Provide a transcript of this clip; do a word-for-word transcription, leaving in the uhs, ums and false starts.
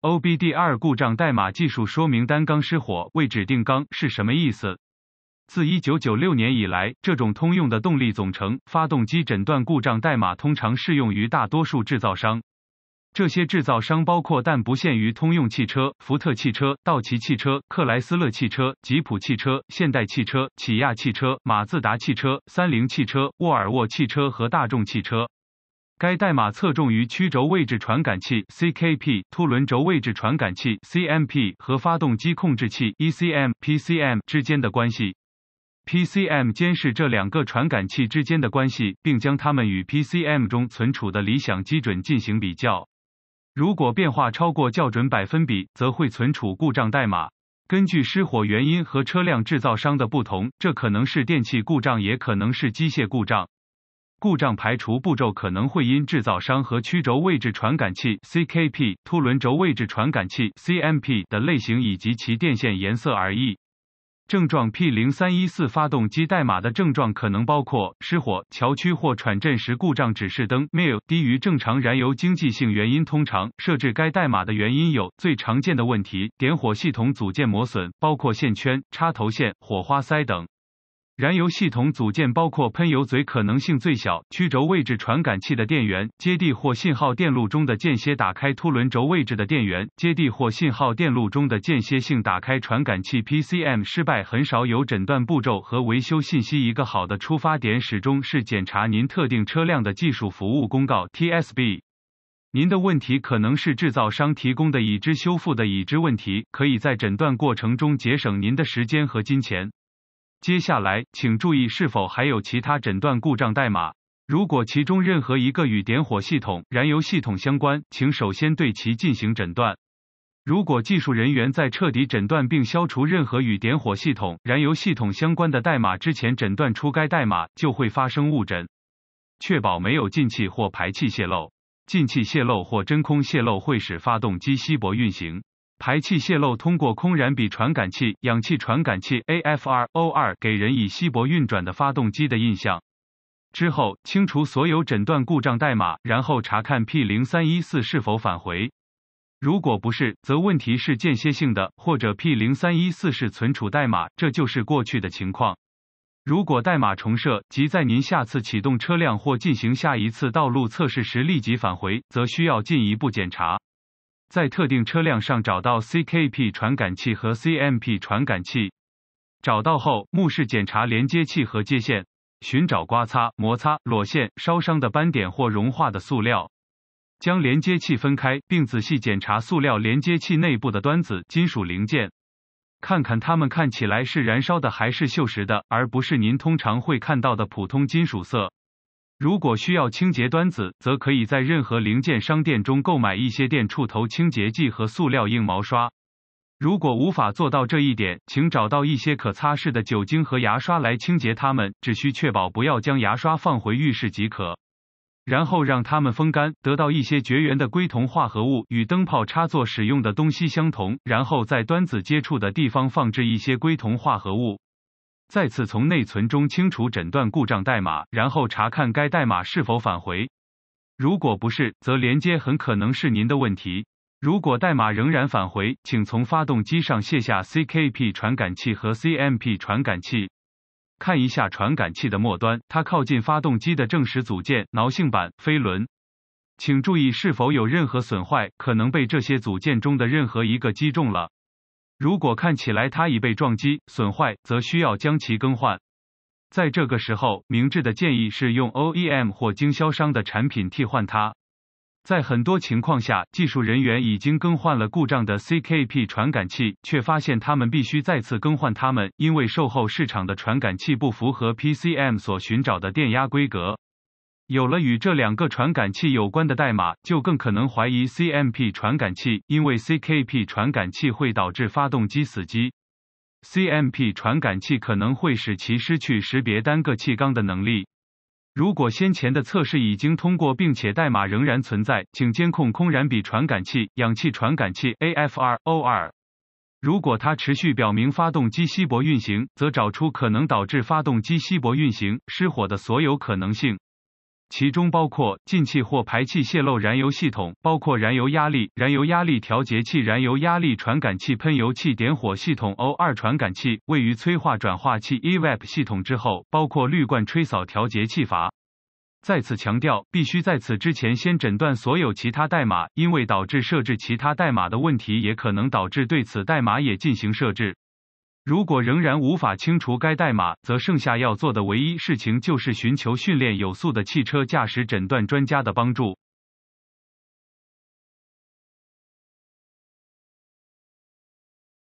O B D 二 故障代码技术说明单缸失火未指定缸是什么意思？自一九九六年以来，这种通用的动力总成发动机诊断故障代码通常适用于大多数制造商。这些制造商包括但不限于通用汽车、福特汽车、道奇汽车、克莱斯勒汽车、吉普汽车、现代汽车、起亚汽车、马自达汽车、三菱汽车、沃尔沃汽车和大众汽车。该代码侧重于曲轴位置传感器 C K P、凸轮轴位置传感器 C M P 和发动机控制器 E C M、P C M 之间的关系。P C M 监视这两个传感器之间的关系，并将它们与 P C M 中存储的理想基准进行比较。如果变化超过校准百分比，则会存储故障代码。根据失火原因和车辆制造商的不同，这可能是电气故障，也可能是机械故障。故障排除步骤可能会因制造商和曲轴位置传感器 C K P、凸轮轴位置传感器 C M P 的类型以及其电线颜色而异。症状 P零三一四 发动机代码的症状可能包括失火、桥区或喘震时故障指示灯 M I L 低于正常燃油经济性原因。通常设置该代码的原因有最常见的问题：点火系统组件磨损，包括线圈、插头线、火花塞等。燃油系统组件包括喷油嘴可能性最小，曲轴位置传感器的电源、接地或信号电路中的间歇打开凸轮轴位置的电源、接地或信号电路中的间歇性打开传感器 P C M 失败很少有诊断步骤和维修信息。一个好的出发点始终是检查您特定车辆的技术服务公告 T S B。您的问题可能是制造商提供的已知修复的已知问题，可以在诊断过程中节省您的时间和金钱。接下来，请注意是否还有其他诊断故障代码。如果其中任何一个与点火系统、燃油系统相关，请首先对其进行诊断。如果技术人员在彻底诊断并消除任何与点火系统、燃油系统相关的代码之前诊断出该代码，就会发生误诊。确保没有进气或排气泄漏。进气泄漏或真空泄漏会使发动机稀薄运行。排气泄漏通过空燃比传感器、氧气传感器 A F R O 二 给人以稀薄运转的发动机的印象。之后，清除所有诊断故障代码，然后查看 P零三一四 是否返回。如果不是，则问题是间歇性的，或者 P零三一四 是存储代码，这就是过去的情况。如果代码重设，即在您下次启动车辆或进行下一次道路测试时立即返回，则需要进一步检查。在特定车辆上找到 C K P 传感器和 C M P 传感器。找到后，目视检查连接器和接线，寻找刮擦、摩擦、裸线、烧伤的斑点或融化的塑料。将连接器分开，并仔细检查塑料连接器内部的端子、金属零件，看看它们看起来是燃烧的还是锈蚀的，而不是您通常会看到的普通金属色。如果需要清洁端子，则可以在任何零件商店中购买一些电触头清洁剂和塑料硬毛刷。如果无法做到这一点，请找到一些可擦拭的酒精和牙刷来清洁它们，只需确保不要将牙刷放回浴室即可。然后让它们风干，得到一些绝缘的硅铜化合物，与灯泡插座使用的东西相同，然后在端子接触的地方放置一些硅铜化合物。再次从内存中清除诊断故障代码，然后查看该代码是否返回。如果不是，则连接很可能是您的问题。如果代码仍然返回，请从发动机上卸下 C K P 传感器和 C M P 传感器。看一下传感器的末端，它靠近发动机的正时组件、挠性板、飞轮。请注意是否有任何损坏，可能被这些组件中的任何一个击中了。如果看起来它已被撞击、损坏，则需要将其更换。在这个时候，明智的建议是用 O E M 或经销商的产品替换它。在很多情况下，技术人员已经更换了故障的 C K P 传感器，却发现他们必须再次更换它们，因为售后市场的传感器不符合 P C M 所寻找的电压规格。有了与这两个传感器有关的代码，就更可能怀疑 C M P 传感器，因为 C K P 传感器会导致发动机死机。C M P 传感器可能会使其失去识别单个气缸的能力。如果先前的测试已经通过并且代码仍然存在，请监控空燃比传感器、氧气传感器 A F R O 二。如果它持续表明发动机稀薄运行，则找出可能导致发动机稀薄运行、失火的所有可能性。 其中包括进气或排气泄漏燃油系统，包括燃油压力、燃油压力调节器、燃油压力传感器、喷油器点火系统 O 二 传感器、位于催化转化器 E V A P 系统之后，包括滤罐吹扫调节器阀。再次强调，必须在此之前先诊断所有其他代码，因为导致设置其他代码的问题也可能导致对此代码也进行设置。如果仍然无法清除该代码，则剩下要做的唯一事情就是寻求训练有素的汽车驾驶诊断专家的帮助。